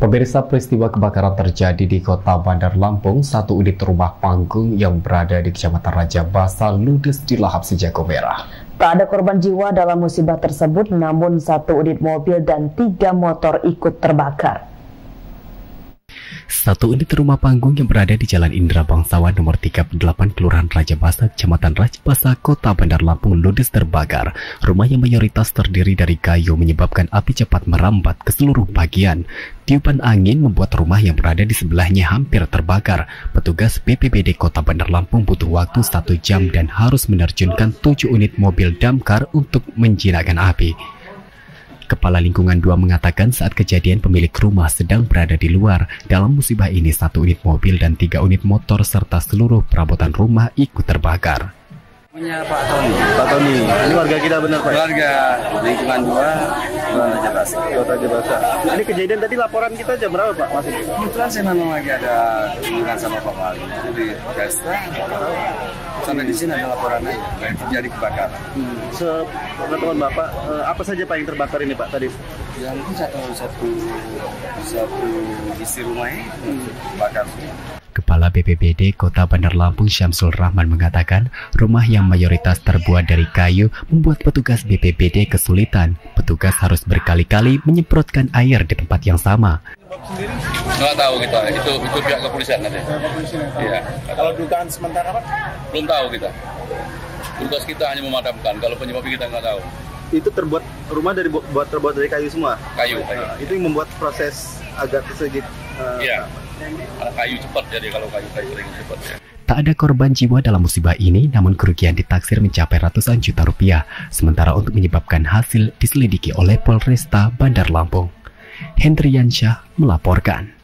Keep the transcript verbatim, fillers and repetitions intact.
Pemirsa, peristiwa kebakaran terjadi di Kota Bandar Lampung. Satu unit rumah panggung yang berada di Kecamatan Raja Basa ludes di lahap si jago merah. Tak ada korban jiwa dalam musibah tersebut, namun satu unit mobil dan tiga motor ikut terbakar. Satu unit rumah panggung yang berada di Jalan Indra Bangsawan nomor tiga puluh delapan Kelurahan Raja Basa, Kecamatan Raja Basa, Kota Bandar Lampung ludes terbakar. Rumah yang mayoritas terdiri dari kayu menyebabkan api cepat merambat ke seluruh bagian. Tiupan angin membuat rumah yang berada di sebelahnya hampir terbakar. Petugas B P B D Kota Bandar Lampung butuh waktu satu jam dan harus menerjunkan tujuh unit mobil damkar untuk menjinakkan api. Kepala Lingkungan dua mengatakan saat kejadian pemilik rumah sedang berada di luar. Dalam musibah ini satu unit mobil dan tiga unit motor serta seluruh perabotan rumah ikut terbakar. Namanya Pak Tony. Pak Tony, ini warga kita benar Pak? Warga Lingkungan dua, Raja Basa. Raja Basa. Ini kejadian tadi laporan kita jam berapa Pak? Masih? Kebetulan saya memang lagi ada hubungan sama Pak Wali. Jadi Desta, sampai di sini ada laporan aja, terjadi kebakaran. Hmm. Sepengetahuan Bapak, apa saja Pak yang terbakar ini Pak tadi? Yang itu satu satu satu isi rumahnya hmm. bakar. Kepala B P B D Kota Bandar Lampung Syamsul Rahman mengatakan rumah yang mayoritas terbuat dari kayu membuat petugas B P B D kesulitan. Petugas harus berkali-kali menyemprotkan air di tempat yang sama. Nggak tahu kita, itu itu pihak kepolisian nanti. Iya. Kalau dugaan sementara Pak? Belum tahu kita. Tugas kita hanya memadamkan. Kalau penyebabnya kita nggak tahu. Itu terbuat rumah dari buat terbuat dari kayu semua. Kayu. kayu. Nah, itu yang membuat proses agak sedikit. Uh, iya. Karena kayu cepat, jadi kalau kayu-kayu sering cepat ya. Tak ada korban jiwa dalam musibah ini, namun kerugian ditaksir mencapai ratusan juta rupiah. Sementara untuk menyebabkan hasil diselidiki oleh Polresta Bandar Lampung. Hendriansyah melaporkan.